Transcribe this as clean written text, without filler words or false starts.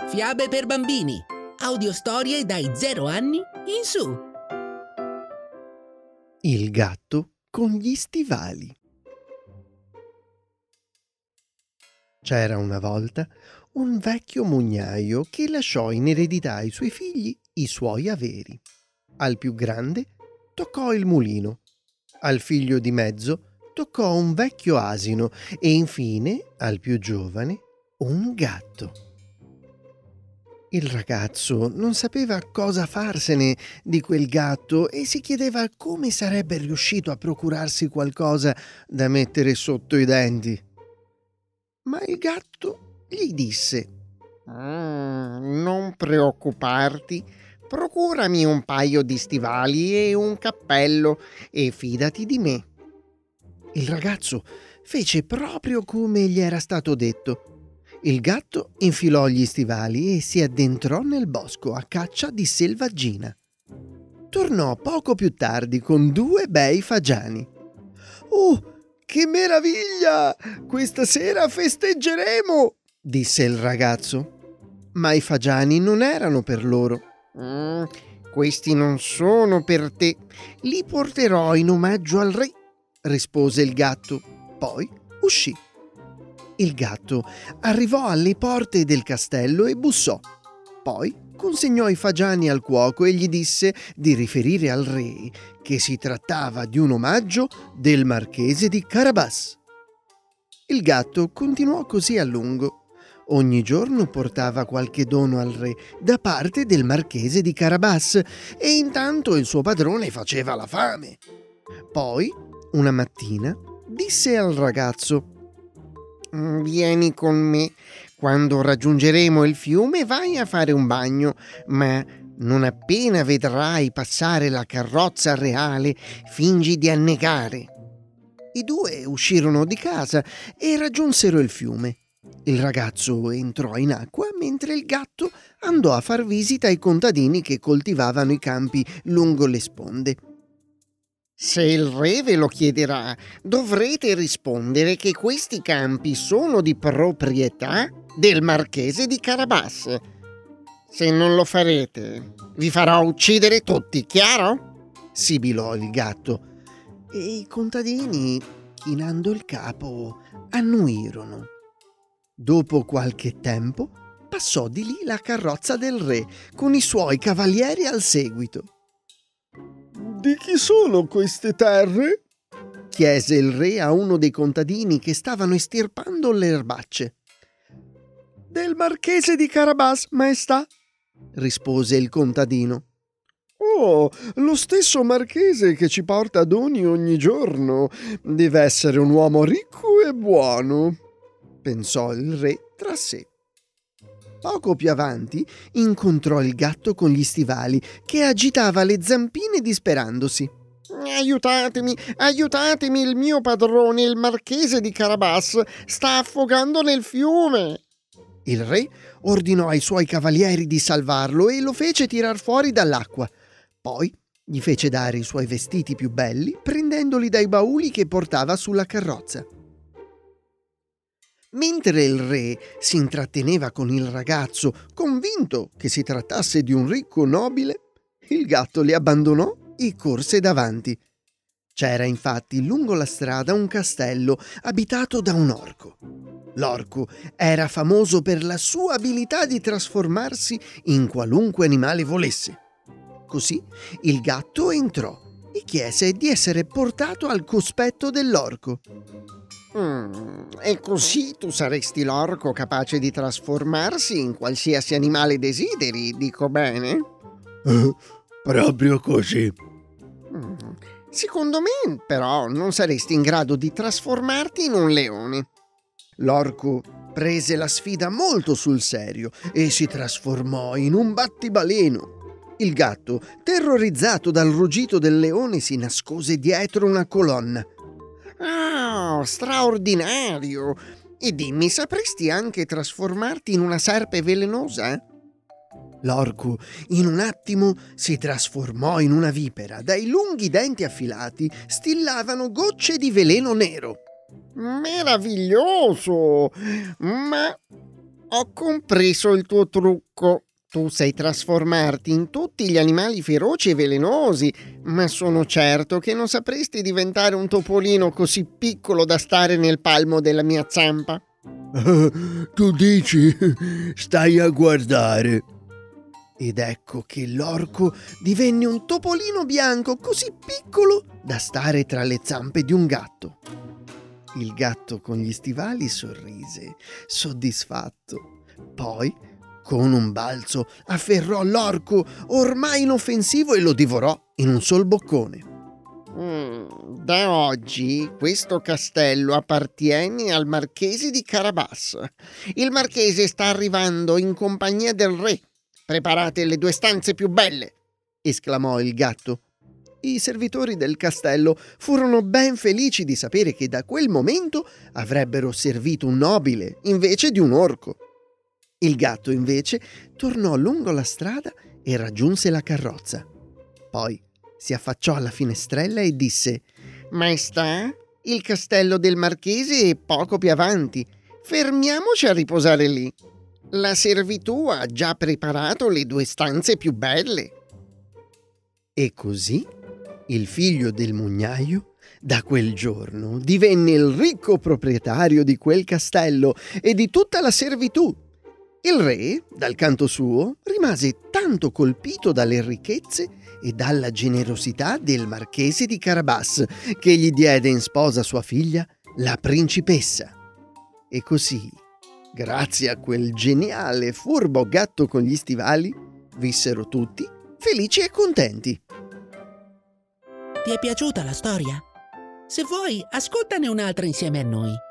Fiabe per bambini. Audiostorie dai 0 anni in su. Il gatto con gli stivali. C'era una volta un vecchio mugnaio che lasciò in eredità ai suoi figli i suoi averi. Al più grande toccò il mulino, al figlio di mezzo toccò un vecchio asino e infine al più giovane un gatto. Il ragazzo non sapeva cosa farsene di quel gatto e si chiedeva come sarebbe riuscito a procurarsi qualcosa da mettere sotto i denti. Ma il gatto gli disse: Non preoccuparti, procurami un paio di stivali e un cappello e fidati di me. Il ragazzo fece proprio come gli era stato detto. Il gatto infilò gli stivali e si addentrò nel bosco a caccia di selvaggina. Tornò poco più tardi con 2 bei fagiani. «Oh, che meraviglia! Questa sera festeggeremo!» disse il ragazzo. Ma i fagiani non erano per loro. Questi non sono per te, li porterò in omaggio al re, rispose il gatto. Poi uscì. Il gatto arrivò alle porte del castello e bussò. Poi consegnò i fagiani al cuoco e gli disse di riferire al re che si trattava di un omaggio del marchese di Carabas. Il gatto continuò così a lungo. Ogni giorno portava qualche dono al re da parte del marchese di Carabas e intanto il suo padrone faceva la fame. Poi, una mattina, disse al ragazzo: Vieni con me. Quando raggiungeremo il fiume vai a fare un bagno, ma non appena vedrai passare la carrozza reale, fingi di annegare. I 2 uscirono di casa e raggiunsero il fiume. Il ragazzo entrò in acqua mentre il gatto andò a far visita ai contadini che coltivavano i campi lungo le sponde. Se il re ve lo chiederà, dovrete rispondere che questi campi sono di proprietà del marchese di Carabas. Se non lo farete, vi farò uccidere tutti, chiaro? Sibilò il gatto e i contadini, chinando il capo, annuirono. Dopo qualche tempo passò di lì la carrozza del re con i suoi cavalieri al seguito. «Di chi sono queste terre?» chiese il re a uno dei contadini che stavano estirpando le erbacce. «Del marchese di Carabas, maestà», rispose il contadino. «Oh, lo stesso marchese che ci porta doni ogni giorno. Deve essere un uomo ricco e buono», pensò il re tra sé. Poco più avanti incontrò il gatto con gli stivali che agitava le zampine disperandosi. Aiutatemi, aiutatemi, il mio padrone, il marchese di Carabas, sta affogando nel fiume. Il re ordinò ai suoi cavalieri di salvarlo e lo fece tirar fuori dall'acqua. Poi gli fece dare i suoi vestiti più belli, prendendoli dai bauli che portava sulla carrozza. Mentre il re si intratteneva con il ragazzo, convinto che si trattasse di un ricco nobile, il gatto li abbandonò e corse davanti. C'era infatti lungo la strada un castello abitato da un orco. L'orco era famoso per la sua abilità di trasformarsi in qualunque animale volesse. Così il gatto entrò e chiese di essere portato al cospetto dell'orco. E così tu saresti l'orco capace di trasformarsi in qualsiasi animale desideri, dico bene? Proprio così. Secondo me, però, non saresti in grado di trasformarti in un leone. L'orco prese la sfida molto sul serio e si trasformò in un battibaleno. Il gatto, terrorizzato dal ruggito del leone, si nascose dietro una colonna. Ah, straordinario! E dimmi, sapresti anche trasformarti in una serpe velenosa? L'orco in un attimo si trasformò in una vipera. Dai lunghi denti affilati stillavano gocce di veleno nero. Meraviglioso! Ma Ho compreso il tuo trucco. Tu sai trasformarti in tutti gli animali feroci e velenosi, ma sono certo che non sapresti diventare un topolino così piccolo da stare nel palmo della mia zampa. Tu dici? Stai a guardare. Ed ecco che l'orco divenne un topolino bianco così piccolo da stare tra le zampe di un gatto. Il gatto con gli stivali sorrise, soddisfatto. Poi, con un balzo, afferrò l'orco ormai inoffensivo e lo divorò in un sol boccone. Da oggi questo castello appartiene al marchese di Carabas. Il marchese sta arrivando in compagnia del re. Preparate le 2 stanze più belle, esclamò il gatto. I servitori del castello furono ben felici di sapere che da quel momento avrebbero servito un nobile invece di un orco. Il gatto invece tornò lungo la strada e raggiunse la carrozza. Poi si affacciò alla finestrella e disse: Maestà, il castello del marchese è poco più avanti. Fermiamoci a riposare lì. La servitù ha già preparato le 2 stanze più belle. E così il figlio del mugnaio da quel giorno divenne il ricco proprietario di quel castello e di tutta la servitù. Il re, dal canto suo, rimase tanto colpito dalle ricchezze e dalla generosità del marchese di Carabas che gli diede in sposa sua figlia, la principessa. E così, grazie a quel geniale e furbo gatto con gli stivali, vissero tutti felici e contenti. Ti è piaciuta la storia? Se vuoi, ascoltane un'altra insieme a noi.